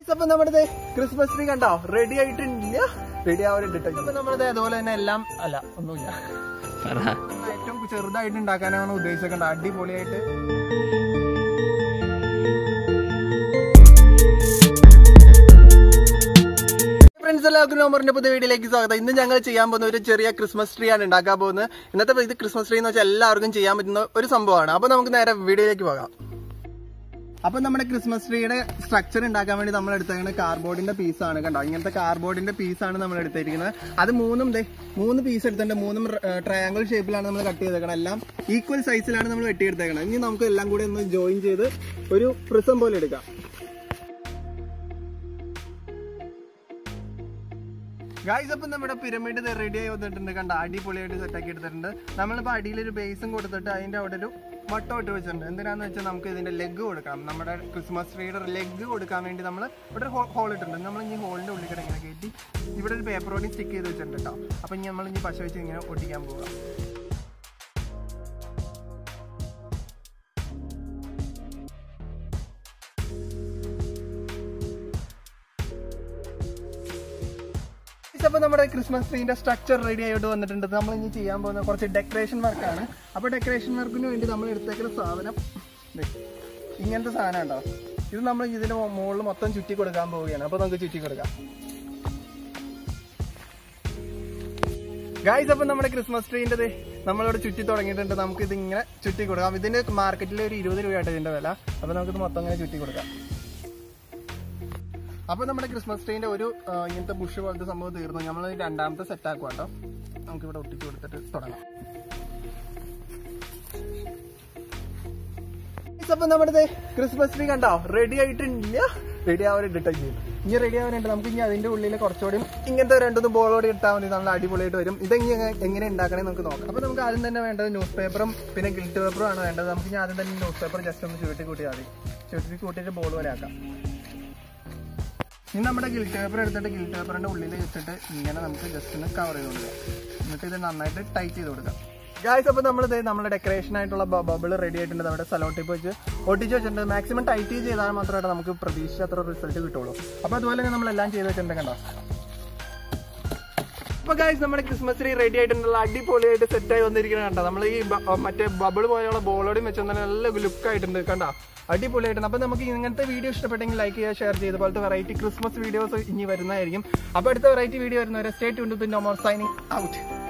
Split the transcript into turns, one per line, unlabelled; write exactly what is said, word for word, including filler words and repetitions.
അപ്പൊ നമ്മുടെ Christmas tree കണ്ടോ റെഡി ആയിട്ടില്ല റെഡി ആവാനിട്ട് അപ്പൊ നമ്മളത് അതുപോലെ തന്നെ എല്ലാം അല്ല ഒന്നുമില്ല ഏറ്റവും ചെറുതായിട്ട് ഉണ്ടാക്കാനാണ് ഉദ്ദേശിച്ചത് അടിപൊളിയായിട്ട് ഫ്രണ്ട്സ് എല്ലാവർക്കും നോമറിന്റെ പുതിയ വീഡിയോയിലേക്ക് സ്വാഗതം. ഇന്ന് ഞങ്ങൾ ചെയ്യാൻ പോകുന്ന ഒരു ചെറിയ ക്രിസ്മസ് ട്രീ ആണ് ഉണ്ടാക്കാൻ പോകുന്നത്. ഇന്നത്തെ ഇത് ക്രിസ്മസ് ട്രീ എന്ന് വെച്ചാൽ എല്ലാവർക്കും ചെയ്യാൻ പറ്റുന്ന ഒരു സംഭവമാണ്. അപ്പൊ നമുക്ക് നേരെ വീഡിയോയിലേക്ക് പോകാം. അപ്പൊ നമ്മുടെ ക്രിസ്മസ് ട്രീയുടെ സ്ട്രക്ചർ ഉണ്ടാക്കാൻ വേണ്ടി നമ്മൾ എടുത്തേക്കുന്നത് കാർഡ്ബോർഡിന്റെ പീസാണ്. കണ്ടോ, ഇങ്ങനത്തെ കാർഡ്ബോർഡിന്റെ പീസാണ് നമ്മൾ എടുത്തിരിക്കുന്നത്. അത് മൂന്നും ദേ മൂന്ന് പീസ് എടുത്തിട്ടുണ്ട്. മൂന്നും ട്രയാങ്കിൾ ഷേപ്പിലാണ് നമ്മൾ കട്ട് ചെയ്തേക്കണം. എല്ലാം ഈക്വൽ സൈസിലാണ് നമ്മൾ വെട്ടിയെടുത്തേക്കണം. ഇനി നമുക്ക് എല്ലാം കൂടി ഒന്ന് ജോയിൻ ചെയ്ത് ഒരു പ്രിസം പോലെ എടുക്കാം. ഗൈസ് അപ്പം നമ്മുടെ പിരമിഡ് റെഡി ആയി വന്നിട്ടുണ്ട്. കണ്ട അടിപൊളിയായിട്ട് സെറ്റാക്കി എടുത്തിട്ടുണ്ട്. നമ്മളിപ്പോൾ അടിയിലൊരു ബേസും കൊടുത്തിട്ട് അതിൻ്റെ അവിടെ ഒരു വട്ടം ഇട്ട് വെച്ചിട്ടുണ്ട്. എന്തിനാന്ന് വെച്ചാൽ നമുക്ക് ഇതിന്റെ ലെഗ് കൊടുക്കാം. നമ്മുടെ ക്രിസ്മസ് ട്രീയുടെ ലെഗ് കൊടുക്കാൻ വേണ്ടി നമ്മൾ ഇവിടെ ഒരു ഹോൾ ഇട്ടിട്ടുണ്ട്. നമ്മൾ ഈ ഹോളിന്റെ ഉള്ളിൽ ഇങ്ങനെ കയറ്റി ഇവിടെ ഒരു പേപ്പർ ഓടി സ്റ്റിക്ക് ചെയ്ത് വെച്ചിട്ടുണ്ട് കേട്ടോ. അപ്പം ഇനി നമ്മൾ ഇനി പശ വെച്ച് ഇങ്ങനെ ഒട്ടിക്കാൻ പോകാം. അപ്പൊ നമ്മുടെ ക്രിസ്മസ് ട്രീന്റെ സ്ട്രക്ചർ റെഡി ആയിട്ട് വന്നിട്ടുണ്ട്. നമ്മൾ ഇനി ചെയ്യാൻ പോകുന്ന കുറച്ച് ഡെക്കറേഷൻ വർക്കാണ്. അപ്പൊ ഡെക്കറേഷൻ വർക്കിന് വേണ്ടി നമ്മൾ എടുത്തേക്കുന്ന സാധനം ഇങ്ങനത്തെ സാധനം ഉണ്ടോ, ഇത് നമ്മൾ ഇതിന്റെ മുകളിൽ മൊത്തം ചുറ്റി കൊടുക്കാൻ പോവുകയാണ്. അപ്പൊ നമുക്ക് ചുറ്റി കൊടുക്കാം. ഗൈസ് അപ്പൊ നമ്മുടെ ക്രിസ്മസ് ട്രീന്റെ നമ്മളിവിടെ ചുറ്റി തുടങ്ങിയിട്ടുണ്ട്. നമുക്ക് ഇത് ഇങ്ങനെ ചുറ്റി കൊടുക്കാം. ഇതിന്റെ മാർക്കറ്റിൽ ഒരു ഇരുപത് രൂപയായിട്ട് ഇതിന്റെ വില. അപ്പൊ നമുക്കിത് മൊത്തം ഇങ്ങനെ ചുറ്റി കൊടുക്കാം. അപ്പൊ നമ്മുടെ ക്രിസ്മസ് ട്രീന്റെ ഒരു ഇങ്ങനത്തെ ബുഷ് പോലത്തെ സംഭവം തീർന്നു. നമ്മൾ രണ്ടാമത്തെ സെറ്റ് ആക്കുക കേട്ടോ. നമുക്ക് ഇവിടെ ഒട്ടിച്ചു കൊടുത്തിട്ട് തുടങ്ങാം. അപ്പൊ നമ്മുടെ ക്രിസ്മസ് ട്രീ കണ്ടോ റെഡി ആയിട്ടില്ല റെഡി ആവാനിട്ട് ചെയ്യും. ഇനി റെഡി ആവാനുണ്ട്. നമുക്ക് ഇനി അതിന്റെ ഉള്ളിൽ കുറച്ചുകൂടി ഇങ്ങനത്തെ രണ്ടൊന്ന് ബോളോടി ഇട്ടാൽ മതി. നല്ല അടിപൊളിയായിട്ട് വരും. ഇതെങ്ങനെ എങ്ങനെ ഉണ്ടാക്കണേ നമുക്ക് നോക്കാം. അപ്പൊ നമുക്ക് ആദ്യം തന്നെ വേണ്ടത് ന്യൂസ് പേപ്പറും പിന്നെ ഗിൽറ്റ് പേപ്പറും ആണ് വേണ്ടത്. നമുക്ക് ഇനി ആദ്യം തന്നെ ന്യൂസ് പേപ്പർ ജസ്റ്റ് ഒന്ന് ചുരുട്ടി കൂട്ടിയാൽ മതി. ചുരുട്ടി കൂട്ടിയിട്ട് ബോൾ പോലെ ആക്കാം. ഇനി നമ്മുടെ ഗിൽറ്റ് പേപ്പർ എടുത്തിട്ട് ഗിൽറ്റ് പേപ്പറിന്റെ ഉള്ളിൽ വെച്ചിട്ട് ഇങ്ങനെ നമുക്ക് ജസ്റ്റ് ഒന്ന് കവർ ചെയ്ത് കൊടുക്കാം. എന്നിട്ട് ഇത് നന്നായിട്ട് ടൈറ്റ് ചെയ്ത് കൊടുക്കാം. ഗായ്സ് അപ്പോൾ നമ്മളിത് നമ്മുടെ ഡെക്കറേഷൻ ആയിട്ടുള്ള ബബിൾ റെഡി ആയിട്ടുണ്ട്. നമ്മുടെ സലോൺ ടിപ്പ് വെച്ച് ഒട്ടിച്ച് വെച്ചിട്ടുണ്ട്. മാക്സിമം ടൈറ്റ് ചെയ്താൽ മാത്രമേ നമുക്ക് പ്രതീക്ഷിച്ച അത്ര റിസൾട്ട് കിട്ടുള്ളൂ. അപ്പോൾ അതുപോലെ തന്നെ നമ്മളെല്ലാം ചെയ്ത് വെച്ചിട്ടുണ്ട്. കണ്ടോ. അപ്പോൾ ഗായ്സ് നമ്മുടെ ക്രിസ്മസ് ട്രീ റെഡി ആയിട്ടുള്ള അടിപൊളിയായിട്ട് സെറ്റായി വന്നിരിക്കുന്നത് കണ്ടോ. നമ്മൾ ഈ മറ്റേ ബബിൾ പോലെയുള്ള ബോളോടെയും വെച്ച് നല്ല ലുക്ക് ആയിട്ടുണ്ട്. കണ്ടോ, അടിപൊളിയായിട്ടുണ്ട്. അപ്പോൾ നമുക്ക് ഇങ്ങനത്തെ വീഡിയോ ഇഷ്ടപ്പെട്ടെങ്കിൽ ലൈക്ക് ചെയ്യുക, ഷെയർ ചെയ്ത് പോലത്തെ വെറൈറ്റി ക്രിസ്മസ് വീഡിയോസ് ഇനി വരുന്നതായിരിക്കും. അപ്പോൾ അടുത്ത വെറൈറ്റി വീഡിയോ വരുന്നവരെ stay tuned with no more signing out.